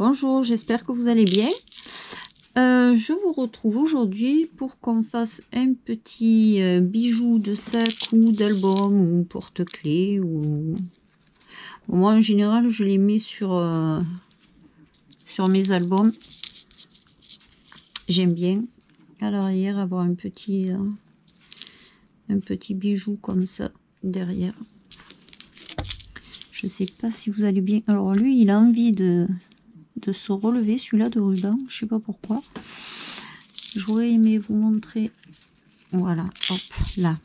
Bonjour, j'espère que vous allez bien. Je vous retrouve aujourd'hui pour qu'on fasse un petit bijou de sac ou d'album ou porte-clés. Ou... Moi, en général, je les mets sur mes albums. J'aime bien à l'arrière avoir un petit bijou comme ça derrière. Je sais pas si vous allez bien. Alors lui, il a envie de se relever, celui-là de ruban, je sais pas pourquoi. J'aurais aimé vous montrer, voilà, hop, là,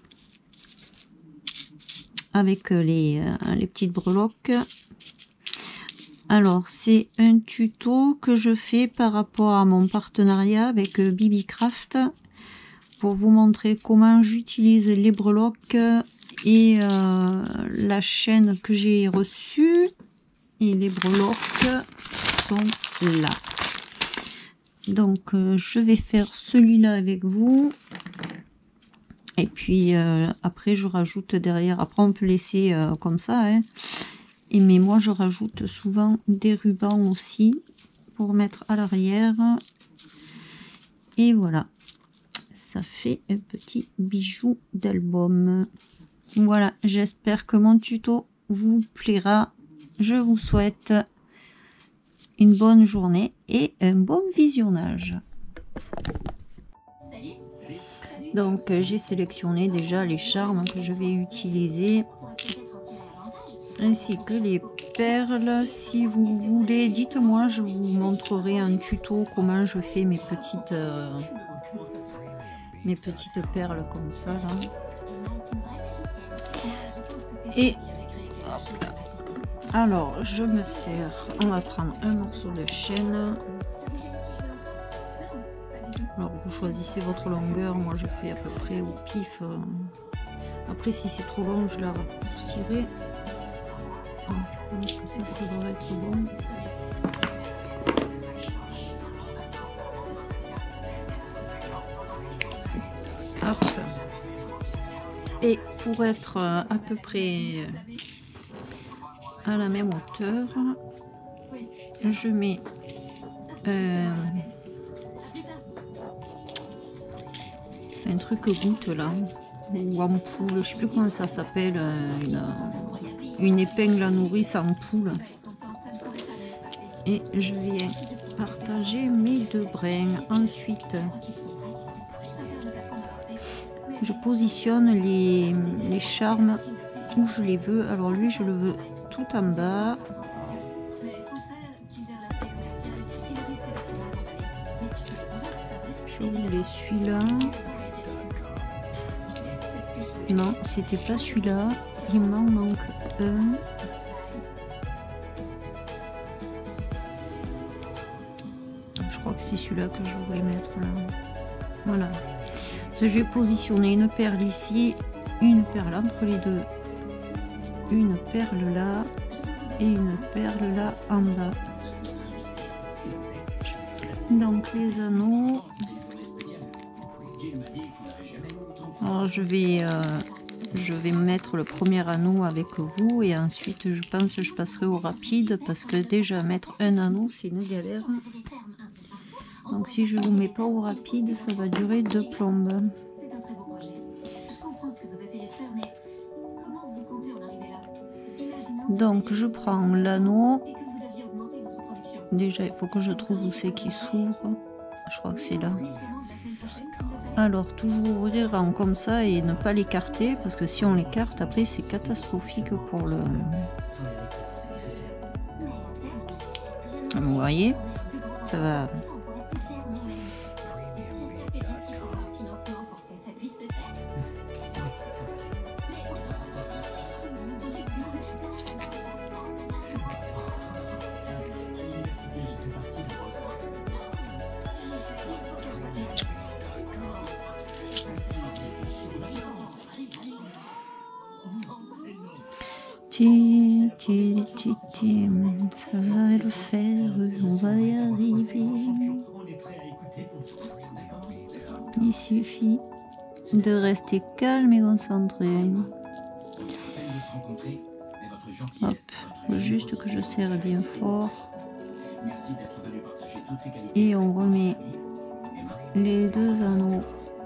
avec les petites breloques. Alors c'est un tuto que je fais par rapport à mon partenariat avec Bibicraft pour vous montrer comment j'utilise les breloques et la chaîne que j'ai reçue. Et les breloques sont là. Donc je vais faire celui-là avec vous. Et puis après je rajoute derrière. Après on peut laisser comme ça. Hein. Mais moi je rajoute souvent des rubans aussi pour mettre à l'arrière. Et voilà. Ça fait un petit bijou d'album. Voilà, j'espère que mon tuto vous plaira. Je vous souhaite une bonne journée et un bon visionnage. Donc j'ai sélectionné déjà les charmes que je vais utiliser ainsi que les perles. Si vous voulez, dites-moi, je vous montrerai un tuto comment je fais mes petites perles comme ça là. Et hop là. Alors je me sers, on va prendre un morceau de chaîne. Alors vous choisissez votre longueur, moi je fais à peu près au pif. Après si c'est trop long je la raccourcirai. Je pense que ça doit être bon. Hop. Et pour être à peu près à la même hauteur, je mets un truc goutte là, ou ampoule, je sais plus comment ça s'appelle, une épingle à nourrice ampoule. Et je viens partager mes deux brins. Ensuite je positionne les charmes où je les veux. Alors lui je le veux tout en bas. Je voulais celui-là. Non, c'était pas celui-là. Il m'en manque un. Je crois que c'est celui-là que je voulais mettre là. Voilà. Je vais positionner une perle ici, une perle entre les deux, une perle là et une perle là en bas. Donc les anneaux, alors je vais mettre le premier anneau avec vous et ensuite je pense que je passerai au rapide parce que déjà mettre un anneau c'est une galère. Donc si je ne vous mets pas au rapide, ça va durer deux plombes. Donc je prends l'anneau. Déjà il faut que je trouve où c'est qui s'ouvre. Je crois que c'est là. Alors toujours ouvrir en comme ça et ne pas l'écarter parce que si on l'écarte après c'est catastrophique pour le... Vous voyez, ça va... Ça va le faire, on va y arriver. Il suffit de rester calme et concentré. Hop, faut juste que je serre bien fort. Et on remet les deux anneaux.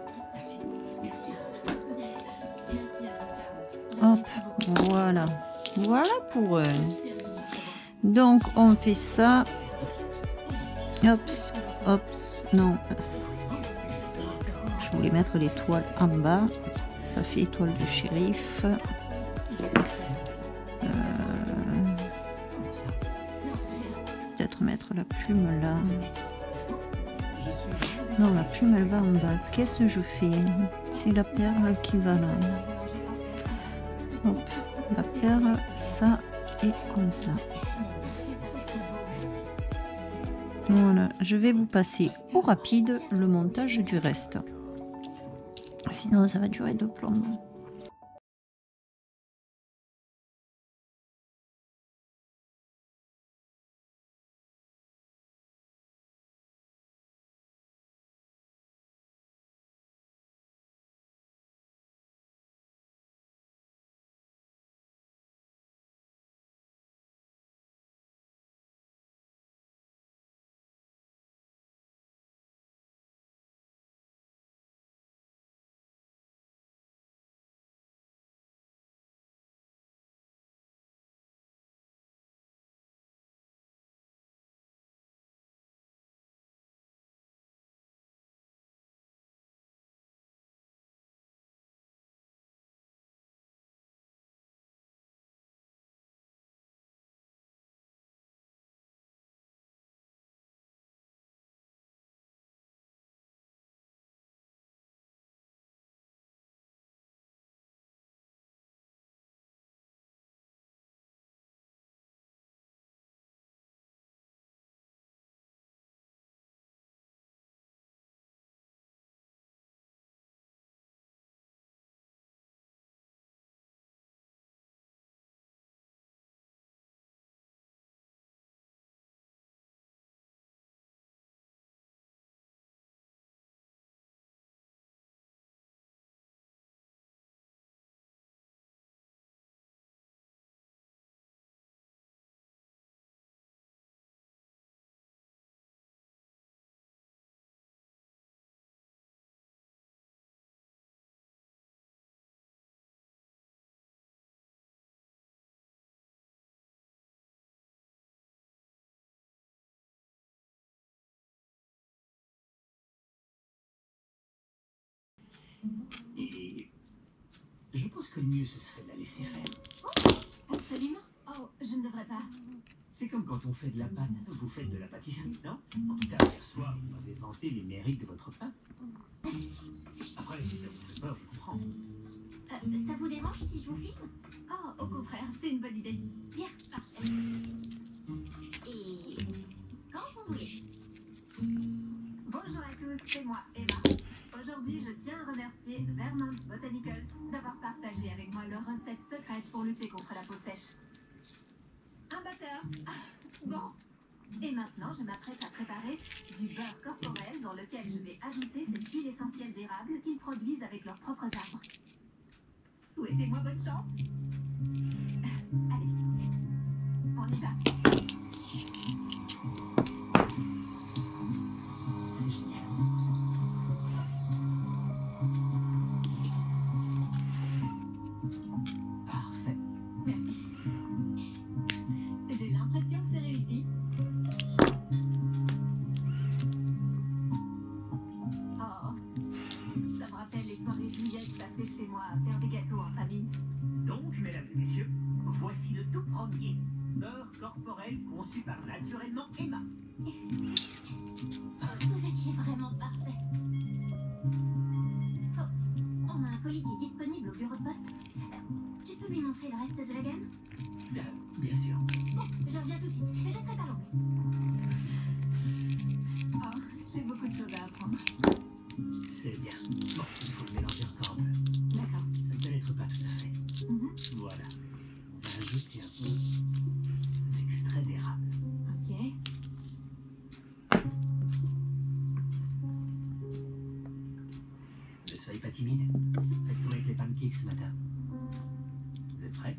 Hop, voilà. Voilà pour eux. Donc on fait ça. Hops, hops, non. Je voulais mettre l'étoile en bas. Ça fait étoile de shérif. Peut-être mettre la plume là. Non, la plume elle va en bas. Qu'est-ce que je fais? C'est la perle qui va là. Hop, la perle, ça et comme ça. Voilà, je vais vous passer au rapide le montage du reste. Sinon ça va durer de plomb. Et je pense que le mieux ce serait de la laisser faire. Oh, absolument. Oh, je ne devrais pas. C'est comme quand on fait de la pâte. Vous faites de la pâtisserie, non? En tout cas, vers soi, vous m'avez vanté les mérites de votre pain. Après, si ça vous fait peur, je comprends. Ça vous dérange si je vous filme? Oh, au contraire, c'est une bonne idée. Bien, parfait. Et quand vous voulez. Bonjour à tous, c'est moi, Emma. Aujourd'hui, je tiens à remercier Vernon Botanicals d'avoir partagé avec moi leur recette secrète pour lutter contre la peau sèche. Un batteur. Bon. Et maintenant, je m'apprête à préparer du beurre corporel dans lequel je vais ajouter cette huile essentielle d'érable qu'ils produisent avec leurs propres arbres. Souhaitez-moi bonne chance. Allez, on y va. Parfait. Merci. J'ai l'impression que c'est réussi. Oh, ça me rappelle les soirées juillettes passées chez moi à faire des gâteaux en famille. Donc, mesdames et messieurs, voici le tout premier beurre corporel conçu par naturellement Emma. Vous étiez vraiment parfait. Oh, on a un colis qui est disponible au bureau de poste. Tu peux lui montrer le reste de la gamme? Bien sûr. Bon, je reviens tout de suite. Je serai pas longue. Oh, j'ai beaucoup de choses à apprendre. C'est bien. Bon, il faut le mélanger encore un peu. D'accord. Ça ne pénètre pas tout à fait. Voilà. On va ajouter un peu d'extrait d'érable. Ok. Ne soyez pas timide. Faites tourner les pancakes ce matin. Vous êtes prêts?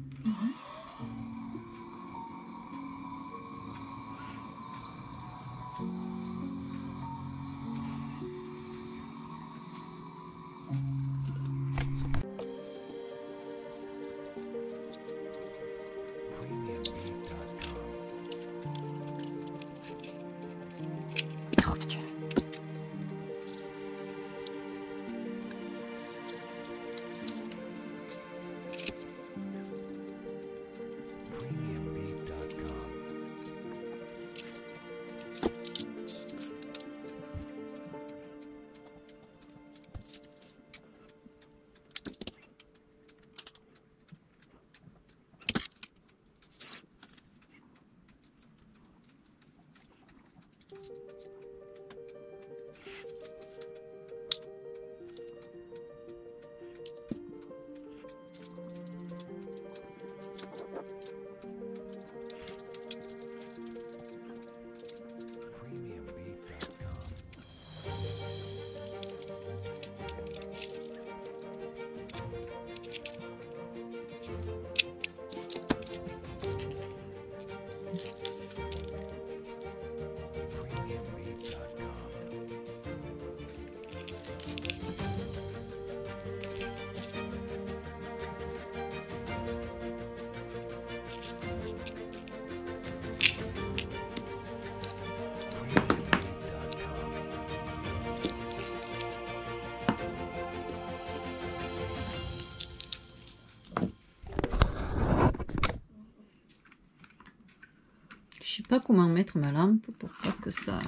pas comment mettre ma lampe pour pas que ça...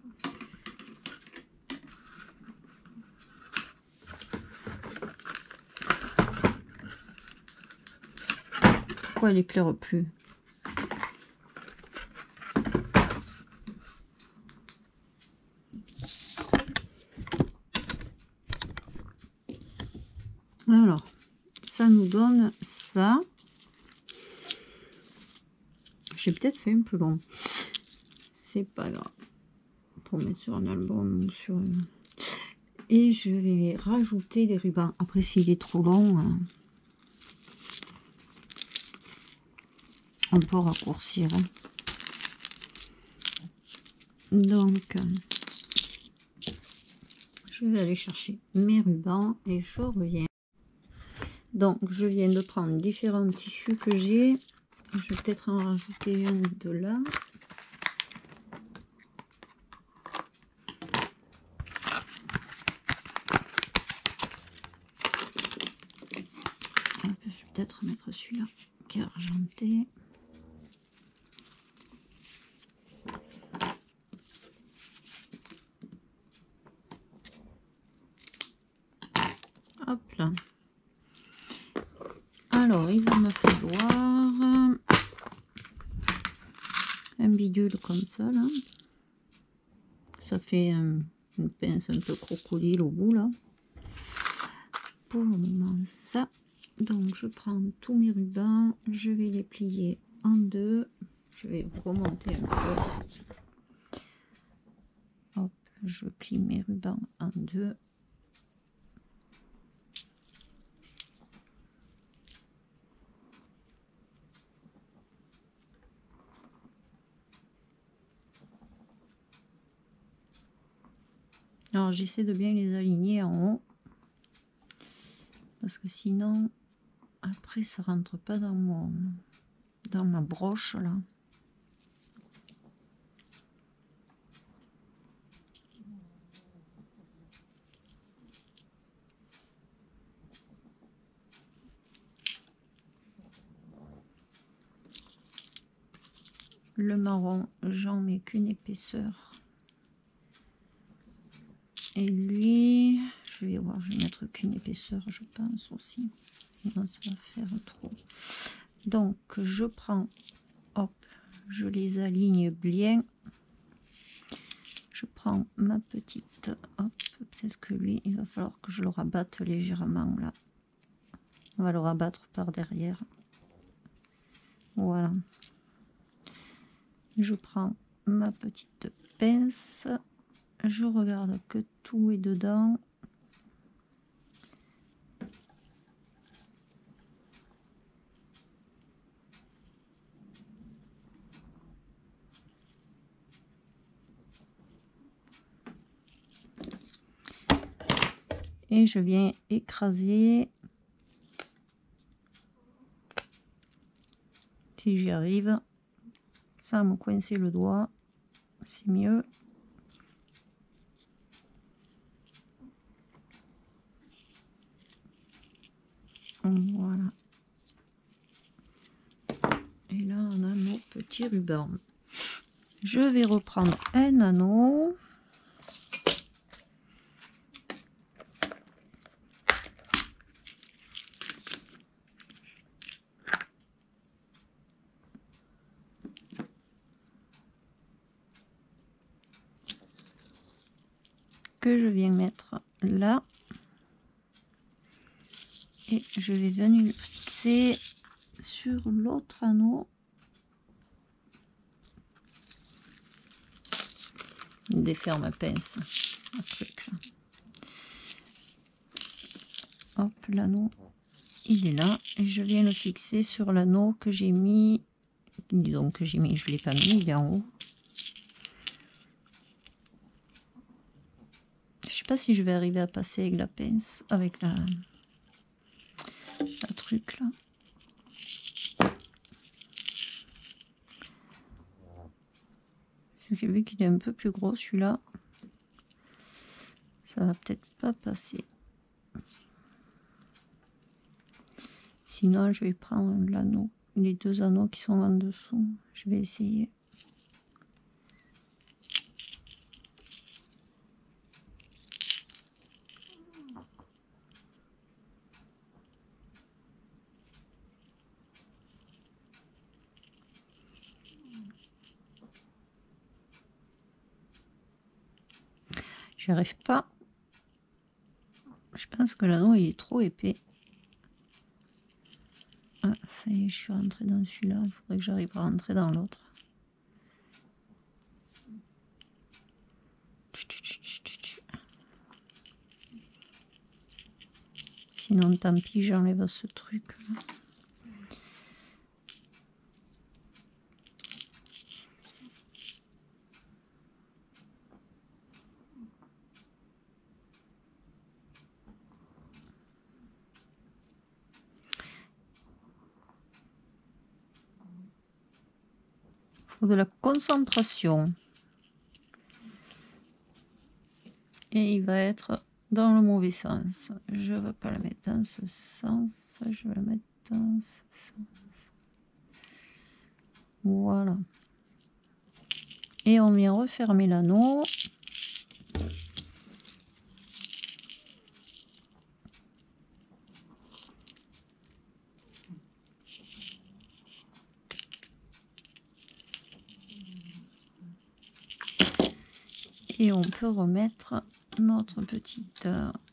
Pourquoi elle éclaire plus? Alors, ça nous donne ça. J'ai peut-être fait un peu long. C'est pas grave. Pour mettre sur un album ou sur une... Et je vais rajouter des rubans. Après, s'il est trop long, on peut raccourcir. Hein. Donc, je vais aller chercher mes rubans et je reviens. Donc, je viens de prendre différents tissus que j'ai. Je vais peut-être en rajouter un de là. Je vais peut-être mettre celui-là qui est argenté. Hop là. Alors, il va me falloir un bidule comme ça, là. Ça fait une pince un peu crocodile au bout, là. Pour le moment, ça. Donc, je prends tous mes rubans. Je vais les plier en deux. Je vais remonter un peu. Hop, je plie mes rubans en deux. Alors j'essaie de bien les aligner en haut parce que sinon après ça rentre pas dans ma broche là. Le marron, j'en mets qu'une épaisseur. Et lui, je vais voir, je vais mettre qu'une épaisseur, je pense aussi. Sinon, ça va faire trop. Donc, je prends, hop, je les aligne bien. Je prends ma petite, hop, peut-être que lui, il va falloir que je le rabatte légèrement là. On va le rabattre par derrière. Voilà. Je prends ma petite pince. Je regarde que tout est dedans. Et je viens écraser. Si j'y arrive, sans me coincer le doigt, c'est mieux. Voilà. Et là, on a nos petits rubans. Je vais reprendre un anneau. Que je viens mettre là. Et je vais venir le fixer sur l'autre anneau. Défaire ma pince. Un truc là. Hop, l'anneau, il est là. Et je viens le fixer sur l'anneau que j'ai mis. Disons que j'ai mis, je ne l'ai pas mis, il est en haut. Je sais pas si je vais arriver à passer avec la pince, avec la truc là. J'ai vu qu'il est un peu plus gros celui-là. Ça va peut-être pas passer. Sinon, je vais prendre l'anneau, les deux anneaux qui sont en dessous. Je vais essayer. J'y arrive pas. Je pense que l'anneau il est trop épais. Ah, ça y est, je suis rentrée dans celui-là. Il faudrait que j'arrive à rentrer dans l'autre. Sinon, tant pis, j'enlève ce truc là. Faut de la concentration. Et il va être dans le mauvais sens. Je ne vais pas la mettre dans ce sens. Je vais la mettre dans ce sens. Voilà. Et on vient refermer l'anneau. Et on peut remettre notre petite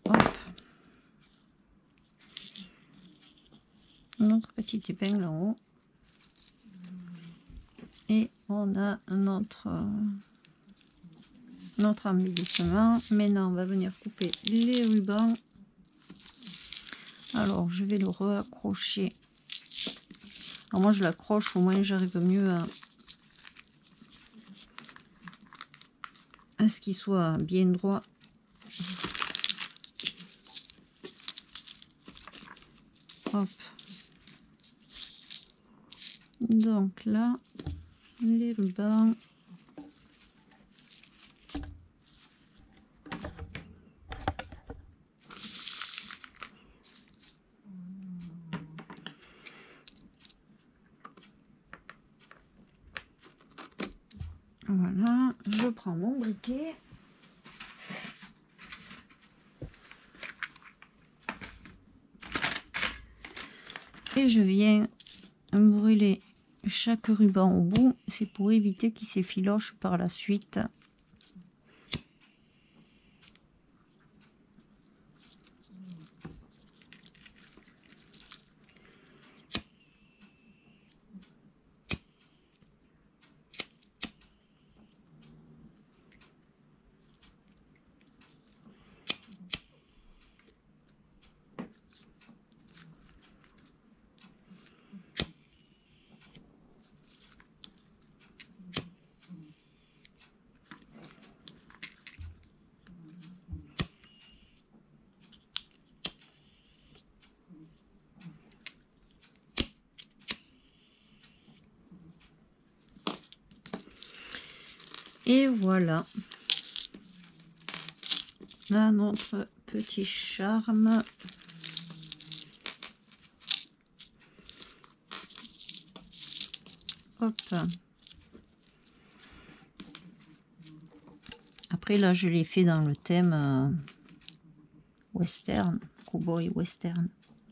notre petite épingle en haut. Et on a notre embellissement. Maintenant, on va venir couper les rubans. Alors, je vais le raccrocher. Alors, moi, je l'accroche, au moins, j'arrive mieux à ce qu'il soit bien droit. Hop. Donc là, les rubans. Voilà, je prends mon briquet. Et je viens brûler chaque ruban au bout. C'est pour éviter qu'il s'effiloche par la suite. Et voilà, là notre petit charme. Hop. Après là je l'ai fait dans le thème western, cowboy western.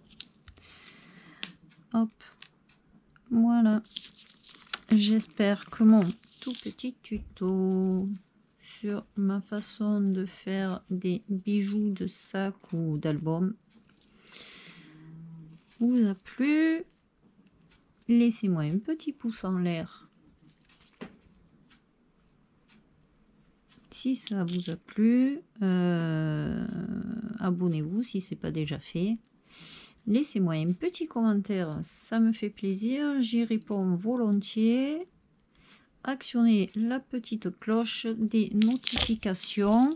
Hop, voilà. J'espère que mon tout petit tuto sur ma façon de faire des bijoux de sac ou d'album vous a plu. Laissez-moi un petit pouce en l'air si ça vous a plu. Abonnez-vous si ce n'est pas déjà fait. Laissez-moi un petit commentaire, ça me fait plaisir, j'y réponds volontiers. Actionnez la petite cloche des notifications.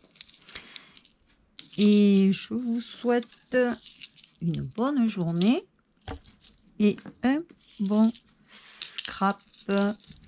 Et je vous souhaite une bonne journée et un bon scrap.